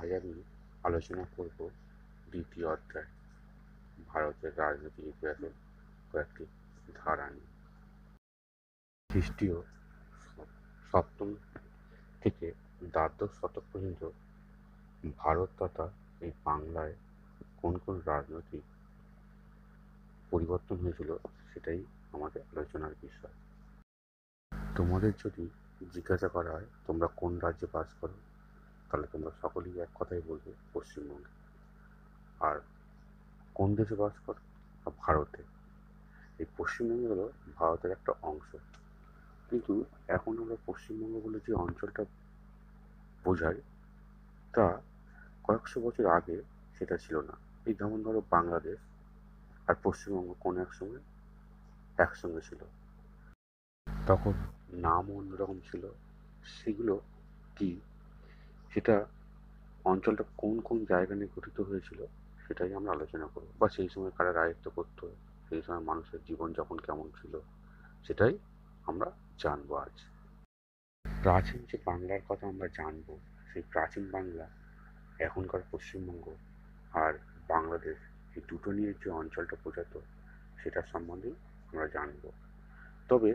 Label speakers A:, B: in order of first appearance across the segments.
A: আজ আমি আলোচনা করব দ্বিতীয় অধ্যায় ভারতের রাজনৈতিক ইতিহাসের কয়েকটি ধারা নিয়ে। খ্রিস্টীয় সপ্তম থেকে দ্বাদশ শতক পর্যন্ত ভারত তথা এই বাংলায় কোন কোন রাজনৈতিক পরিবর্তন হয়েছিল সেটাই আমাদের আলোচনার বিষয়। তোমাদের যদি জিজ্ঞাসা করা হয় তোমরা কোন রাজ্যে বাস করো, তাহলে তোমরা সকলেই এক কথাই বলবে পশ্চিমবঙ্গে। আর কোন দেশে বাস করো? ভারতে। এই পশ্চিমবঙ্গ হলো ভারতের একটা অংশ, কিন্তু এখন আমরা পশ্চিমবঙ্গ বলে যে অঞ্চলটা বোঝাই তা কয়েকশো বছর আগে সেটা ছিল না। এই যেমন ধরো বাংলাদেশ আর পশ্চিমবঙ্গ কোন এক সময় একসঙ্গে ছিল, তখন নামও অন্যরকম ছিল। সেগুলো কি, সেটা অঞ্চলটা কোন কোন জায়গা নিয়ে গঠিত হয়েছিল সেটাই আমরা আলোচনা করব, বা সেই সময় কারা রাজত্ব করতো, সেই সময় মানুষের জীবনযাপন কেমন ছিল সেটাই আমরা জানবো আজ। প্রাচীন যে বাংলার কথা আমরা জানবো, সেই প্রাচীন বাংলা, এখনকার পশ্চিমবঙ্গ আর বাংলাদেশ, এই দুটো নিয়ে যে অঞ্চলটা বোঝাতো সেটার সম্বন্ধেই আমরা জানবো। তবে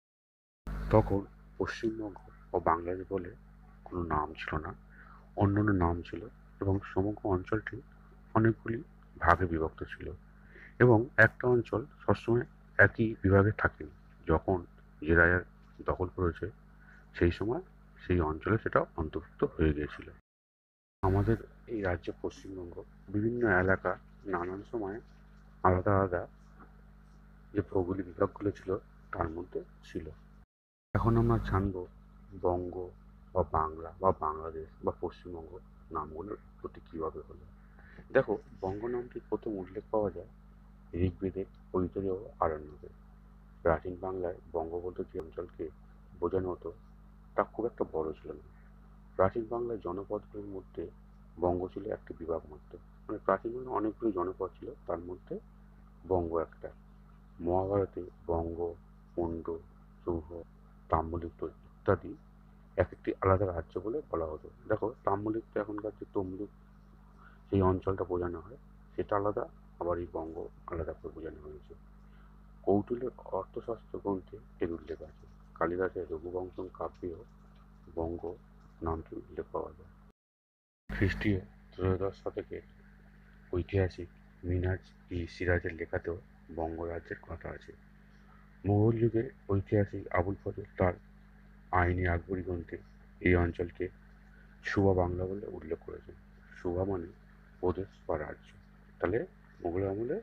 A: তখন পশ্চিমবঙ্গ ও বাংলাদেশ বলে কোনো নাম ছিল না, অন্য অন্য নাম ছিল, এবং সমগ্র অঞ্চলটি অনেকগুলি ভাগে বিভক্ত ছিল, এবং একটা অঞ্চল সবসময় একই বিভাগে থাকেনি। যখন যে রাজার দখল করেছে সেই সময় সেই অঞ্চলে সেটা অন্তর্ভুক্ত হয়ে গিয়েছিল। আমাদের এই রাজ্য পশ্চিমবঙ্গ বিভিন্ন এলাকা নানান সময় আলাদা আলাদা যে ভৌগোলিক বিভাগগুলো ছিল তার মধ্যে ছিল। এখন আমরা জানবো বঙ্গ বা বাংলা বা বাংলাদেশ বা পশ্চিমবঙ্গ নামগুলোর উৎপত্তি কিভাবে হলো। দেখো, বঙ্গ নামটির প্রথম উল্লেখ পাওয়া যায় ঋগ্বেদে, ঐতরে ও আরণ্যকে। প্রাচীন বাংলায় বঙ্গ বলতে যে অঞ্চলকে বোঝানো হতো তা খুব একটা বড় ছিল না। প্রাচীন বাংলার জনপদগুলির মধ্যে বঙ্গ ছিল একটি বিভাগ মাত্র। মানে প্রাচীন বাংলায় অনেকগুলি জনপদ ছিল, তার মধ্যে বঙ্গ একটা। মহাভারতে বঙ্গ, পণ্ড, চৌহ, তাম্রলিপ্ত ইত্যাদি এক একটি আলাদা রাজ্য বলে বলা হতো। দেখো, তাম্রলিপ্ত এখনকার যে তমলুক, সেই অঞ্চলটা বোঝানো হয় সেটা আলাদা, আবার এই বঙ্গ আলাদা করে বোঝানো হয়েছে। কৌটিল্যের অর্থশাস্ত্র গ্রন্থে এর উল্লেখ আছে। কালিদাসের রঘুবংশম কাব্যেও বঙ্গ নামটি উল্লেখ পাওয়া যায়। খ্রিস্টীয় ত্রয়োদশ শতকের ঐতিহাসিক মিনহাজ-ই-সিরাজের লেখাতেও বঙ্গ রাজ্যের কথা আছে। মুঘল যুগের ঐতিহাসিক আবুল ফজল তার আইনে আকবরী গ্রন্থে এই অঞ্চলকে সুবা বাংলা বলে উল্লেখ করেছেন। সুবা মানে প্রদেশ বা রাজ্য। তাহলে মুঘল আমলে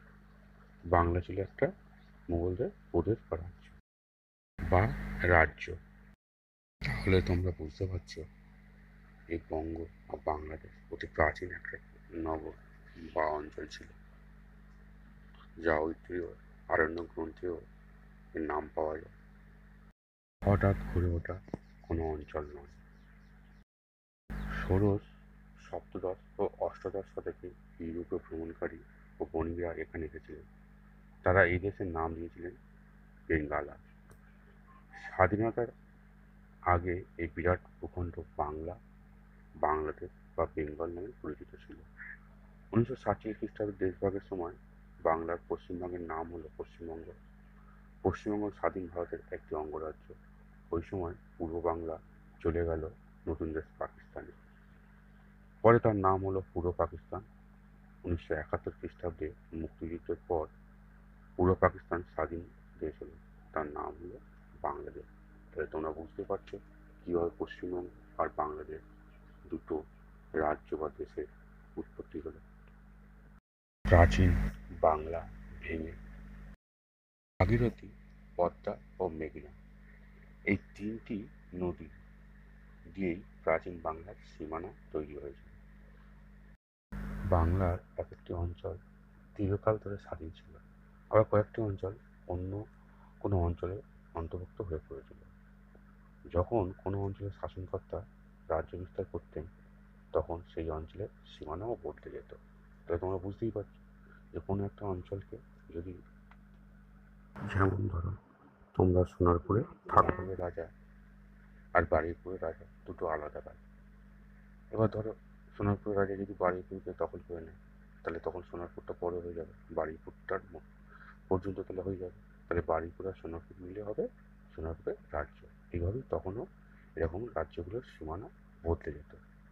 A: বাংলা ছিল একটা মুঘলদের প্রদেশ বা রাজ্য বা রাজ্য। তাহলে তোমরা বুঝতে পারছো এই বঙ্গ বা বাংলাদেশ অতি প্রাচীন একটা নগর বা অঞ্চল ছিল, যা ঐতিহ্য আরণ্য গ্রন্থেও এর নাম পাওয়া যায়। হঠাৎ গড়ে ওঠা কোনো অঞ্চল নয়। ষোড়শ, সপ্তদশ ও অষ্টাদশ শতকে ইউরোপীয় ভ্রমণকারী ও বণিকরা এখানে এসেছিলেন। তারা এই দেশের নাম দিয়েছিলেন বেঙ্গালা। স্বাধীনতার আগে এই বিরাট ভূখণ্ড বাংলা, বাংলাদেশ বা বেঙ্গল নামে পরিচিত ছিল। 1947 খ্রিস্টাব্দে দেশভাগের সময় বাংলার পশ্চিমবঙ্গের নাম হলো পশ্চিমবঙ্গ। পশ্চিমবঙ্গ স্বাধীন ভারতের একটি অঙ্গরাজ্য। ওই সময় পূর্ব বাংলা চলে গেল নতুন দেশ পাকিস্তানে। পরে তার নাম হলো পূর্ব পাকিস্তান। 1971 খ্রিস্টাব্দে মুক্তিযুদ্ধের পর পূর্ব পাকিস্তান স্বাধীন দেশ হলো, তার নাম হলো বাংলাদেশ। তাহলে তোমরা বুঝতে পারছো কিভাবে পশ্চিমবঙ্গ আর বাংলাদেশ দুটো রাজ্য বা দেশের উৎপত্তি হলো। প্রাচীন বাংলা ভেঙে ভাগীরথী, পদ্মা ও মেঘনা, এই তিনটি নদী দিয়েই প্রাচীন বাংলার সীমানা তৈরি হয়েছিল। বাংলার এক একটি অঞ্চল দীর্ঘকাল ধরে স্বাধীন ছিল, আবার কয়েকটি অঞ্চল অন্য কোনো অঞ্চলে অন্তর্ভুক্ত হয়ে পড়েছিল। যখন কোনো অঞ্চলের শাসনকর্তা রাজ্য বিস্তার করতেন তখন সেই অঞ্চলের সীমানাও বদলে যেত। তাহলে তোমরা বুঝতেই পারছো যে কোনো একটা অঞ্চলকে যদি, যেমন ধরো তোমরা সোনারপুরে ঠাকুরের রাজা আর বারুইপুরের রাজা দুটো আলাদা রাজা। এবার ধরো সোনারপুর রাজা যদি বারুইপুরকে দখল করে নেয়, তাহলে তখন সোনারপুরটা বড় হয়ে যাবে, বারুইপুরটার পর্যন্ত তাহলে হয়ে যাবে, তাহলে বারুইপুর আর সোনারপুর মিলে হবে সোনারপুরের রাজ্য। এইভাবেই তখনও এরকম রাজ্যগুলোর সীমানা বদলে যেত।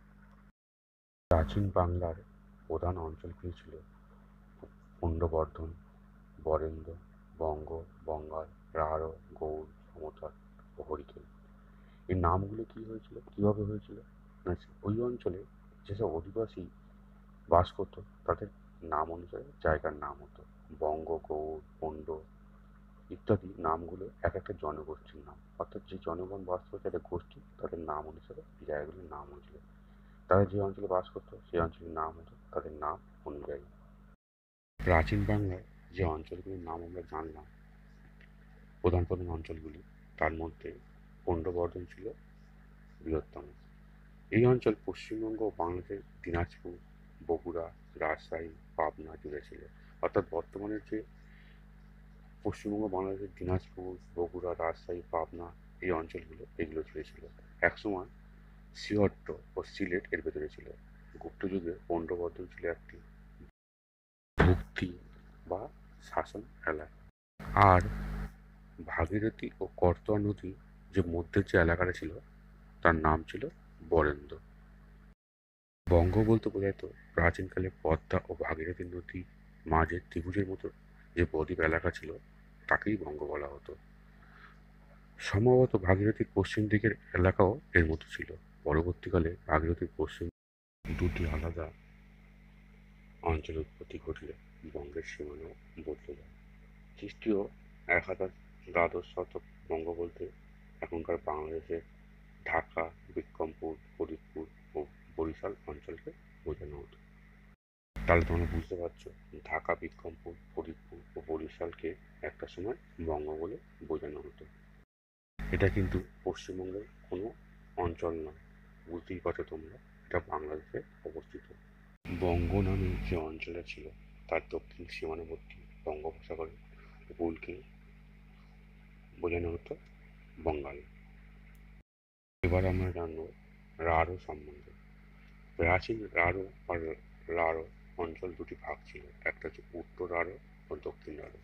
A: প্রাচীন বাংলার প্রধান অঞ্চলগুলি ছিল পুণ্ড্রবর্ধন, বরেন্দ্র, বঙ্গ, বঙ্গাল, রাঢ়, গৌড়, সমতট ও হরিকেল। এই নামগুলো কি হয়েছিল, কিভাবে হয়েছিল? না, ওই অঞ্চলে যেসব অধিবাসী বাস করতো তাদের নাম অনুসারে জায়গার নাম হতো। বঙ্গ, গৌড়, পুণ্ড ইত্যাদি নামগুলো এক একটা জনগোষ্ঠীর নাম, অর্থাৎ যে জনগণ বাস করতো একটা গোষ্ঠী, তাদের নাম অনুসারে এই জায়গাগুলির নাম হয়েছিল। তারা যে অঞ্চলে বাস করতো সেই অঞ্চলের নাম হতো তাদের নাম অনুযায়ী। প্রাচীন বাংলার যে অঞ্চলগুলির নাম আমরা জানলাম, প্রধান প্রধান অঞ্চলগুলি, তার মধ্যে পুণ্ড্রবর্ধন ছিল বৃহত্তম। এই অঞ্চল পশ্চিমবঙ্গ ও বাংলাদেশের দিনাজপুর, বগুড়া, রাজশাহী, পাবনা জুড়ে ছিল। অর্থাৎ বর্তমানের যে পশ্চিমবঙ্গ বাংলাদেশের দিনাজপুর, বগুড়া, রাজশাহী, পাবনা এই অঞ্চলগুলো, এগুলো জুড়ে ছিল। একসময় সিহট্ট ও সিলেট এর ভেতরে ছিল। গুপ্ত যুগে পুণ্ড্রবর্ধন ছিল একটি ভুক্তি বা শাসন এলাকা। আর ভাগীরথী ও করতোয়া নদী যে মধ্যের যে এলাকাটা ছিল তার নাম ছিল বরেন্দ্র। বঙ্গ বলতে বোঝাইত প্রাচীনকালে পদ্মা ও ভাগীরথী নদী মাঝে ত্রিভুজের মতো যে বদ্বীপ এলাকা ছিল তাকেই বঙ্গ বলা হতো। সম্ভবত ভাগীরথীর পশ্চিম দিকের এলাকাও এর মতো ছিল। পরবর্তীকালে ভাগীরথীর পশ্চিম দুটি আলাদা অঞ্চলের উৎপত্তি ঘটলে বঙ্গের সীমানাও বদলে যায়। খ্রিস্টীয় 1000 দ্বাদশ শতক বঙ্গ বলতে এখনকার বাংলাদেশের ঢাকা, বিক্রমপুর, ফরিদপুর ও বরিশাল অঞ্চলকে বোঝানো হতো। তাহলে তোমরা বুঝতে পারছো, ঢাকা, বিক্রমপুর, ফরিদপুর ও বরিশালকে একটা সময় বঙ্গ বলে বোঝানো হতো। এটা কিন্তু পশ্চিমবঙ্গের কোনো অঞ্চল নয়, বুঝতেই পারছো তোমরা, এটা বাংলাদেশে অবস্থিত। বঙ্গ নামে যে অঞ্চলটা ছিল তার দক্ষিণ সীমানাবর্তী বঙ্গোপসাগরের উপকূলকে বোঝানো হতো বঙ্গাল। এবার আমরা জানবো রাঢ় সম্বন্ধে। প্রাচীন রাঢ় আর রাঢ় অঞ্চল দুটি ভাগ ছিল, একটা হচ্ছে উত্তর রাঢ় ও দক্ষিণ রাঢ়।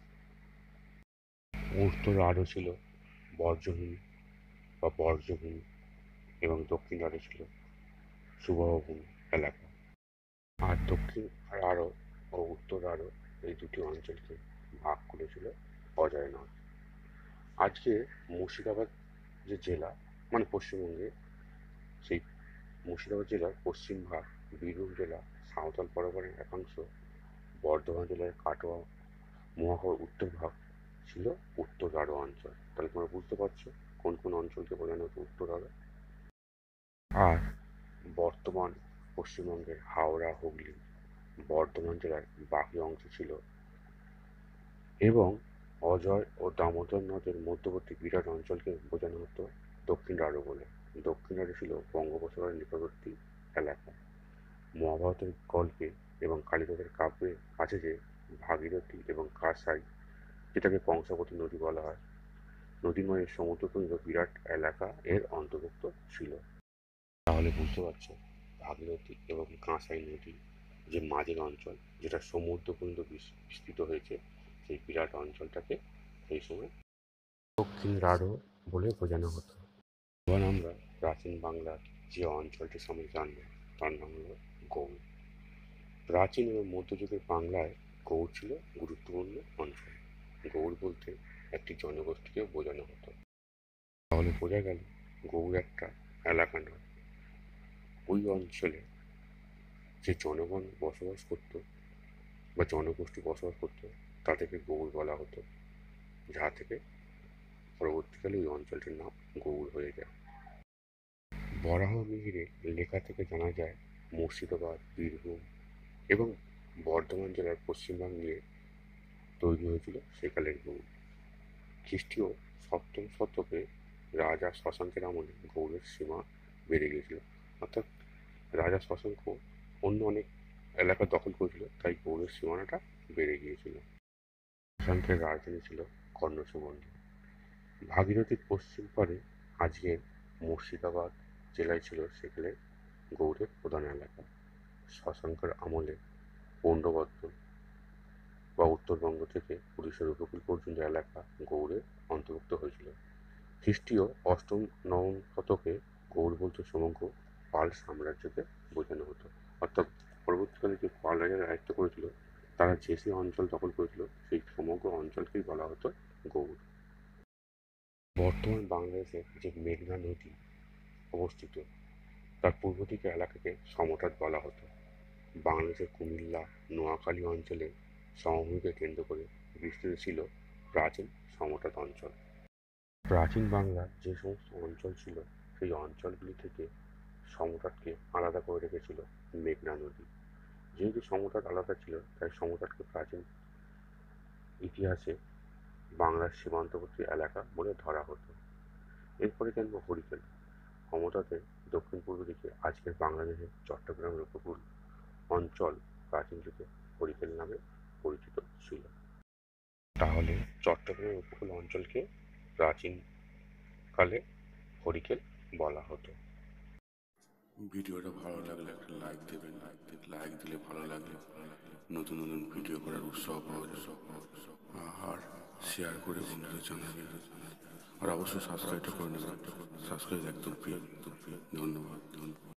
A: উত্তর রাঢ় ছিল বর্জ্যভূমি বা বর্জ্যভূমি এবং দক্ষিণ রাঢ় ছিল সুবহভূমি এলাকা। আর দক্ষিণ রাঢ় ও উত্তর রাঢ় এই দুটি অঞ্চলকে ভাগ করেছিল অজয়নদ। আজকে মুর্শিদাবাদ যে জেলা, মানে পশ্চিমবঙ্গে, সেই মুর্শিদাবাদ জেলার পশ্চিম ভাগ, বীরভূম জেলা সাঁওতাল পরগনার একাংশ, বর্ধমান জেলার কাটোয়া মহানগর উত্তর ভাগ ছিল উত্তর রাঢ় অঞ্চল। তাহলে তোমরা বুঝতে পারছো কোন কোন অঞ্চলকে বোঝানো হতো উত্তর রাঢ়। আর বর্তমান পশ্চিমবঙ্গের হাওড়া, হুগলি, বর্ধমান জেলার বাকি অংশ ছিল এবং অজয় ও দামোদর নদের মধ্যবর্তী বিরাট অঞ্চলকে বোঝানো হতো দক্ষিণ রাঢ় বলে। দক্ষিণ রাঢ় ছিল বঙ্গোপসাগরের নিকটবর্তী এলাকা। মহাভারতের গল্পে এবং কালিদাসের কাব্যে আছে যে ভাগীরথী এবং কাঁসাই, যেটাকে কংসাবতী নদী বলা হয়, নদীময়ের সমুদ্রতুল্য বিরাট এলাকা এর অন্তর্ভুক্ত ছিল। তাহলে বুঝতে পারছো, ভাগীরথী এবং কাঁসাই নদী যে মাঝের অঞ্চল, যেটা সমুদ্র পর্যন্ত বিস্তৃত হয়েছে, সেই বিরাট অঞ্চলটাকে সেই সময় দক্ষিণ রাঢ় বলে বোঝানো হতো। এবার আমরা প্রাচীন বাংলার যে অঞ্চলটি সম্বন্ধে জানব তার নাম হল গৌড়। প্রাচীন এবং মধ্যযুগের বাংলায় গৌড় ছিল গুরুত্বপূর্ণ অঞ্চল। গৌড় বলতে একটি জনগোষ্ঠীকে বোঝানো হতো। তাহলে বোঝা গেল গৌড় একটা এলাকা নয়, ওই অঞ্চলে যে জনগণ বসবাস করত বা জনগোষ্ঠী বসবাস করত তাদেরকে গৌড় বলা হতো, যা থেকে পরবর্তীকালে ওই অঞ্চলটির নাম গৌড় হয়ে যায়। বরাহমিহিরের লেখা থেকে জানা যায় মুর্শিদাবাদ, বীরভূম এবং বর্ধমান জেলার পশ্চিমভাগ নিয়ে তৈরি হয়েছিল সেকালের গৌড়। খ্রিস্টীয় 7ম শতকে রাজা শশাঙ্কের আমলে গৌড়ের সীমা বেড়ে গিয়েছিল, অর্থাৎ রাজা শশাঙ্ক অন্য অনেক এলাকা দখল করেছিল, তাই গৌড়ের সীমানাটা বেড়ে গিয়েছিল। শশাঙ্কের রাজধানী ছিল কর্ণসুবর্ণ। ভাগীরথীর পশ্চিম পারে আজকের মুর্শিদাবাদ জেলায় ছিল সেকালে গৌড়ের প্রধান এলাকা। শশাঙ্কের আমলে পৌণ্ড্রবর্ধন বা উত্তরবঙ্গ থেকে উড়িষ্যার উপকূল পর্যন্ত এলাকা গৌড়ের অন্তর্ভুক্ত হয়েছিল। খ্রিস্টীয় অষ্টম নবম শতকে গৌড় বলতে সমগ্র পাল সাম্রাজ্যকে বোঝানো হতো। অর্থাৎ পরবর্তীকালে যে পাল রাজারা রাজত্ব করেছিল, তারা যে অঞ্চল দখল করেছিল সেই সমগ্র অঞ্চলকেই বলা হতো গৌড়। বর্তমান বাংলাদেশে যে মেঘনা নদী অবস্থিত, তার পূর্ব দিকে এলাকাকে সমতট বলা হতো। বাংলাদেশের কুমিল্লা, নোয়াখালী অঞ্চলে সমভূমিকে কেন্দ্র করে বিস্তৃত ছিল প্রাচীন সমতট অঞ্চল। প্রাচীন বাংলার যে সমস্ত অঞ্চল ছিল, সেই অঞ্চলগুলি থেকে সমতটকে আলাদা করে রেখেছিল মেঘনা নদী। যেহেতু সমতট আলাদা ছিল, তাই সমতটকে প্রাচীন ইতিহাসে বাংলার সীমান্তবর্তী এলাকা বলে ধরা হতো। এরপরে জানবো হরিকেল। ক্ষমতাতে দক্ষিণ পূর্ব দিকে আজকের বাংলাদেশের চট্টগ্রামের উপকূল অঞ্চল প্রাচীন যুগে হরিকেল নামে পরিচিত ছিল। তাহলে চট্টগ্রামের উপকূল অঞ্চলকে প্রাচীনকালে হরিকেল বলা হতো।
B: ভিডিওটা ভালো লাগলে একটা লাইক দেবেন। লাইক দিলে ভালো লাগলে নতুন নতুন ভিডিও করার উৎসাহ পাওয়া যাবে। আর শেয়ার করে বন্ধুদের জানাবেন। আর অবশ্যই সাবস্ক্রাইবটা করে নেবেন। সাবস্ক্রাইব একদম ফ্রি। ধন্যবাদ।